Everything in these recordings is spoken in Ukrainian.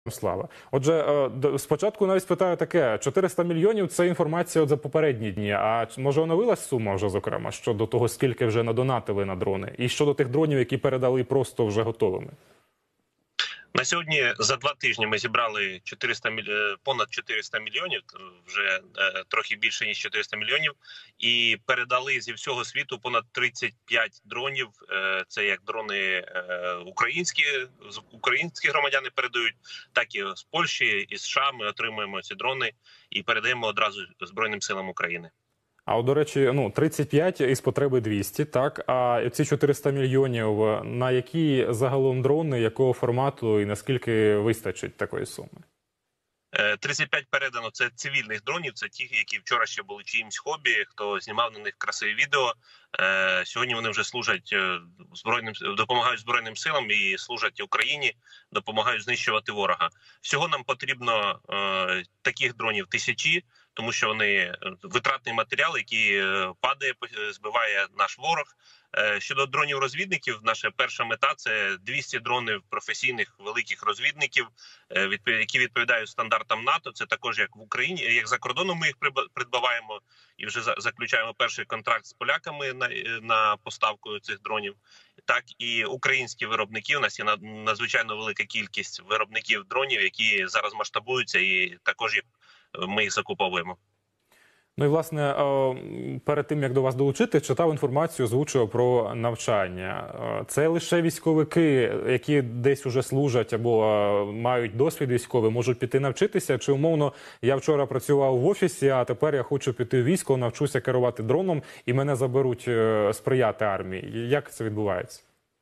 Слава. Отже, спочатку навіть спитаю таке: 400 мільйонів – це інформація от за попередні дні. А може оновилась сума вже, зокрема, щодо того, скільки вже надонатили на дрони? І щодо тих дронів, які передали просто вже готовими? На сьогодні за 2 тижні ми зібрали понад 400 мільйонів, вже трохи більше ніж 400 мільйонів, і передали зі всього світу понад 35 дронів. Це як дрони українські громадяни передають, так і з Польщі, і США ми отримуємо ці дрони і передаємо одразу Збройним силам України. А от, до речі, 35 із потреби 200, так? А ці 400 мільйонів, на які загалом дрони, якого формату і наскільки вистачить такої суми? 35 передано – це цивільних дронів, це ті, які вчора ще були чиїмсь хобі, хто знімав на них красиві відео. Сьогодні вони вже служать допомагають Збройним силам і служать Україні, допомагають знищувати ворога. Всього нам потрібно таких дронів тисячі, тому що вони витратний матеріал, який падає, збиває наш ворог. Щодо дронів-розвідників, наша перша мета – це 200 дронів професійних великих розвідників, які відповідають стандартам НАТО. Це також як в Україні, як за кордоном ми їх придбаваємо і вже заключаємо перший контракт з поляками на поставку цих дронів. Так і українські виробники. У нас є надзвичайно велика кількість виробників дронів, які зараз масштабуються, і також ми їх закуповуємо. Ну і, власне, перед тим, як до вас долучити, читав інформацію, озвучував про навчання. Це лише військовики, які десь уже служать або мають досвід військовий, можуть піти навчитися? Чи, умовно, я вчора працював в офісі, а тепер я хочу піти в військо, навчуся керувати дроном і мене заберуть сприяти армії? Як це відбувається?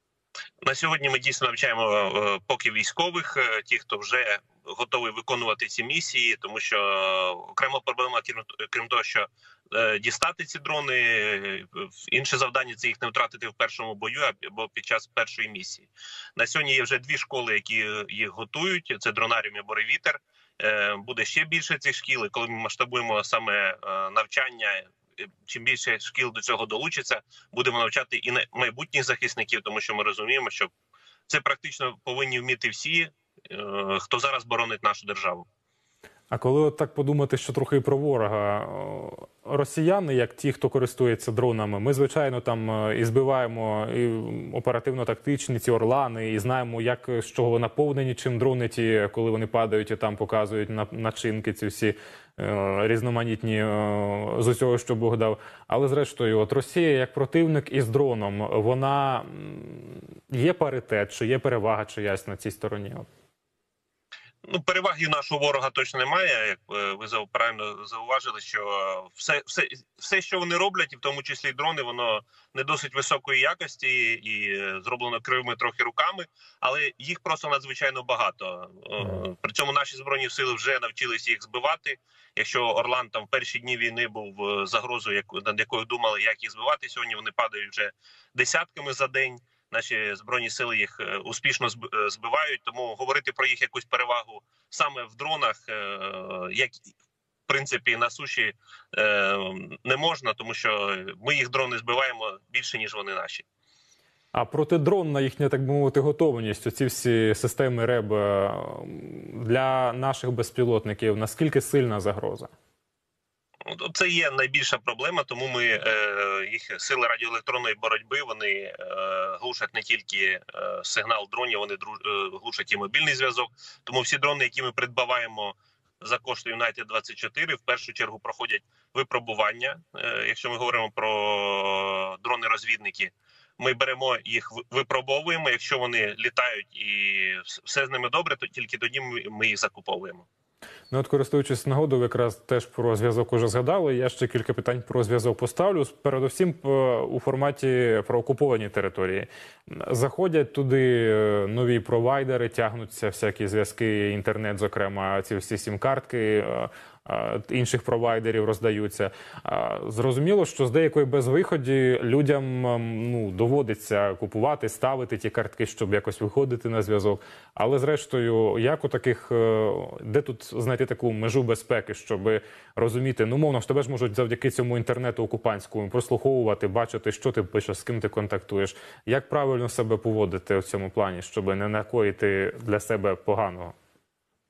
На сьогодні ми дійсно навчаємо поки військових, ті, хто вже готовий виконувати ці місії, тому що окрема проблема, крім того, що дістати ці дрони, інше завдання – це їх не втратити в першому бою або під час першої місії. На сьогодні є вже 2 школи, які їх готують, це Дронаріум і Буревітер. Буде ще більше цих шкіл, і коли ми масштабуємо саме навчання, чим більше шкіл до цього долучиться, будемо навчати і майбутніх захисників, тому що ми розуміємо, що це практично повинні вміти всі, хто зараз боронить нашу державу. А коли от так подумати, що трохи про ворога, росіяни, як ті, хто користується дронами, ми, звичайно, там і збиваємо і оперативно-тактичні ці «Орлани», і знаємо, як, з чого наповнені, чим дрони ті, коли вони падають і там показують начинки ці всі різноманітні з усього, що Бог дав. Але, зрештою, от Росія, як противник із дроном, вона є паритет, чи є перевага чиясь на цій стороні? Переваги нашого ворога точно немає. Як ви правильно зауважили, що все, що вони роблять, і в тому числі дрони, воно не досить високої якості і зроблено кривими трохи руками, але їх просто надзвичайно багато. При цьому наші Збройні сили вже навчилися їх збивати. Якщо Орлан там в перші дні війни був загрозою, над якою думали, як їх збивати, сьогодні вони падають вже десятками за день. Наші Збройні сили їх успішно збивають, тому говорити про їх якусь перевагу саме в дронах, як в принципі на суші, не можна, тому що ми їх дрони збиваємо більше, ніж вони наші. А протидронна їхня, так би мовити, готовність, оці всі системи РЕБ для наших безпілотників, наскільки сильна загроза? Це є найбільша проблема, тому їх сили радіоелектронної боротьби, вони глушать не тільки сигнал дронів, вони глушать і мобільний зв'язок. Тому всі дрони, які ми придбаваємо за кошти United 24, в першу чергу проходять випробування. Якщо ми говоримо про дрони-розвідники, ми беремо їх, випробовуємо. Якщо вони літають і все з ними добре, то тільки тоді ми їх закуповуємо. Ну от, користуючись нагодою, якраз теж про зв'язок уже згадали, я ще кілька питань про зв'язок поставлю. Передусім у форматі про окуповані території. Заходять туди нові провайдери, тягнуться всякі зв'язки, інтернет, зокрема, ці всі сім-картки, інших провайдерів роздаються. Зрозуміло, що з деякої безвиході людям доводиться купувати, ставити ті картки, щоб якось виходити на зв'язок. Але зрештою, як у таких, де тут знайти таку межу безпеки, щоб розуміти, мовно, що тебе ж можуть завдяки цьому інтернету окупантському прослуховувати, бачити, що ти пишеш, з ким ти контактуєш. Як правильно себе поводити в цьому плані, щоб не накоїти для себе поганого?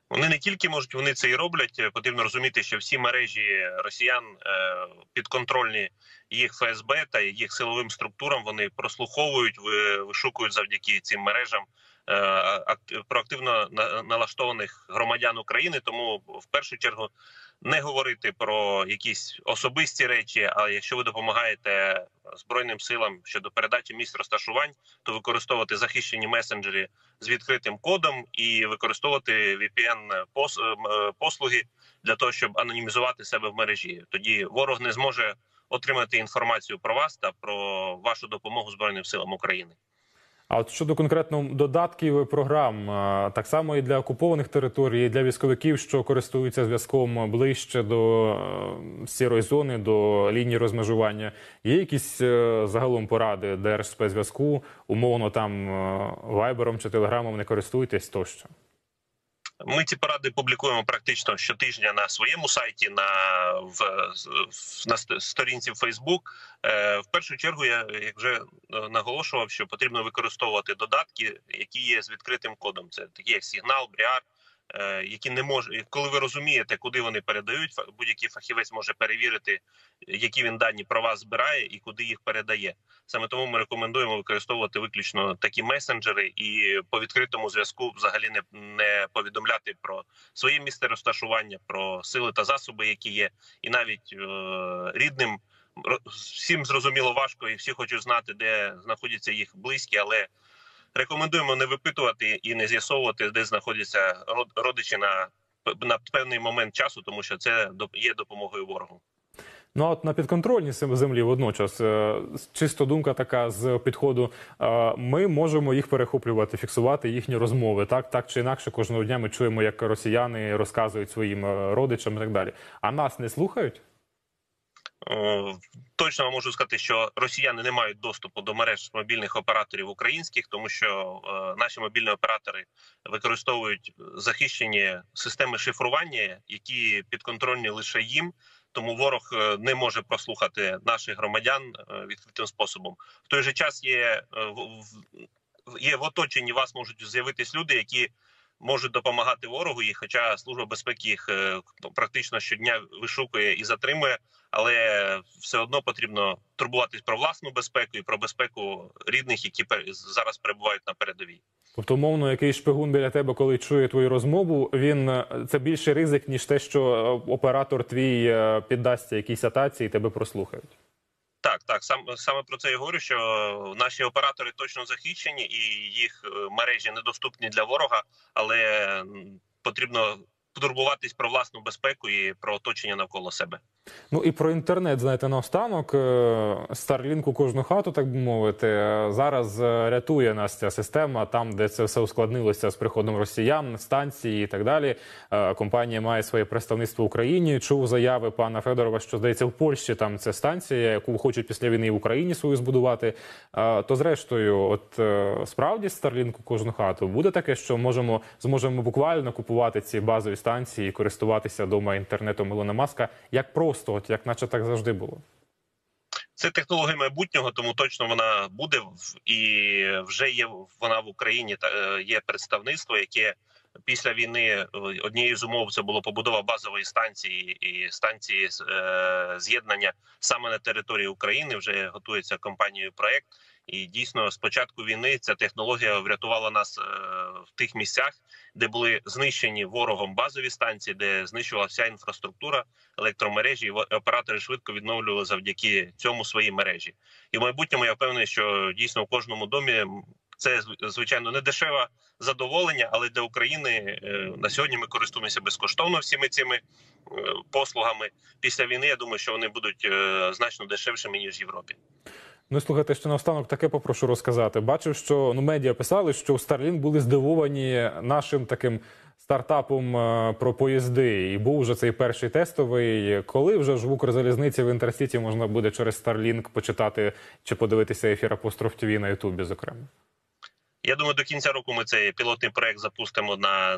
Вони не тільки можуть, вони це і роблять. Потрібно розуміти, що всі мережі росіян підконтрольні їх ФСБ та їх силовим структурам. Вони прослуховують, вишукують завдяки цим мережам проактивно налаштованих громадян України. Тому в першу чергу не говорити про якісь особисті речі. А якщо ви допомагаєте Збройним силам щодо передачі місць розташувань, то використовувати захищені месенджери з відкритим кодом і використовувати VPN-послуги для того, щоб анонімізувати себе в мережі. Тоді ворог не зможе отримати інформацію про вас та про вашу допомогу Збройним силам України. А от щодо конкретно додатків і програм, так само і для окупованих територій, і для військовиків, що користуються зв'язком ближче до сірої зони, до лінії розмежування, є якісь загалом поради Держспецзв'язку, умовно там вайбером чи телеграмом не користуєтесь тощо? Ми ці поради публікуємо практично щотижня на своєму сайті, на сторінці в Facebook. В першу чергу, я як вже наголошував, що потрібно використовувати додатки, які є з відкритим кодом. Це такі як Signal, Briar, які не можуть, коли ви розумієте, куди вони передають, будь-який фахівець може перевірити, які він дані про вас збирає і куди їх передає. Саме тому ми рекомендуємо використовувати виключно такі месенджери і по відкритому зв'язку взагалі не повідомляти про своє місце розташування, про сили та засоби, які є, і навіть рідним. Всім зрозуміло важко і всі хочуть знати, де знаходяться їх близькі, але рекомендуємо не випитувати і не з'ясовувати, де знаходяться родичі на певний момент часу, тому що це є допомогою ворогу. Ну, а от на підконтрольній землі водночас, чисто думка така з підходу, ми можемо їх перехоплювати, фіксувати їхні розмови. Так чи інакше, кожного дня ми чуємо, як росіяни розказують своїм родичам і так далі. А нас не слухають? Точно можу сказати, що росіяни не мають доступу до мереж мобільних операторів українських, тому що наші мобільні оператори використовують захищені системи шифрування, які підконтрольні лише їм. Тому ворог не може прослухати наших громадян відкритим способом. В той же час є в оточенні вас можуть з'явитись люди, які можуть допомагати ворогу, і хоча Служба безпеки їх практично щодня вишукує і затримує, але все одно потрібно турбуватись про власну безпеку і про безпеку рідних, які зараз перебувають на передовій. Тобто, умовно, якийсь шпигун біля тебе, коли чує твою розмову, це більший ризик, ніж те, що оператор твій піддасться якійсь атаці і тебе прослухають? Так, саме про це я говорю, що наші оператори точно захищені і їх мережі недоступні для ворога, але потрібно турбуватись про власну безпеку і про оточення навколо себе. Ну і про інтернет, знаєте, наостанок. Starlink у кожну хату, так би мовити. Зараз рятує нас ця система, там, де це все ускладнилося з приходом росіян, станції і так далі. Компанія має своє представництво в Україні. Чув заяви пана Федорова, що, здається, в Польщі там це станція, яку хочуть після війни в Україні свою збудувати. То зрештою, от справді Starlink у кожну хату буде таке, що зможемо буквально купувати ці базові станції і користуватися дома інтернетом Ілона Маска, як просто, от як наче так завжди було? Це технологія майбутнього, тому точно вона буде, і вже є вона в Україні, є представництво, яке після війни однією з умов це було побудова базової станції і станції з'єднання саме на території України. Вже готується компанією проект. І дійсно, з початку війни ця технологія врятувала нас в тих місцях, де були знищені ворогом базові станції, де знищувалася вся інфраструктура, електромережі, і оператори швидко відновлювали завдяки цьому свої мережі. І в майбутньому я впевнений, що дійсно в кожному домі це, звичайно, не дешеве задоволення, але для України на сьогодні ми користуємося безкоштовно всіми цими послугами. Після війни, я думаю, що вони будуть значно дешевшими, ніж в Європі. Ну, слухайте, ще наостанок таке попрошу розказати. Бачив, що медіа писали, що у Starlink були здивовані нашим таким стартапом про поїзди. І був вже цей перший тестовий. Коли вже ж в Укрзалізниці, в Інтерсіті можна буде через Starlink почитати чи подивитися ефір Апостроф ТВ на Ютубі, зокрема? Я думаю, до кінця року ми цей пілотний проект запустимо на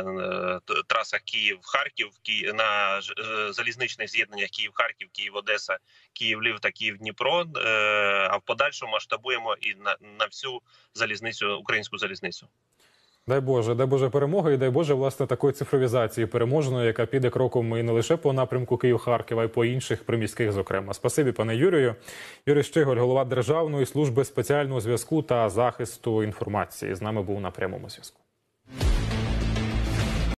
трасах Київ-Харків, на залізничних з'єднаннях Київ-Харків, Київ-Одеса, Київ-Львів та Київ-Дніпро, а в подальшому масштабуємо і на всю залізницю, українську залізницю. Дай Боже перемоги і дай Боже, власне, такої цифровізації переможної, яка піде кроком і не лише по напрямку Київ-Харків, а й по інших приміських, зокрема. Спасибі, пане Юрію. Юрій Щиголь, голова Державної служби спеціального зв'язку та захисту інформації. З нами був на прямому зв'язку.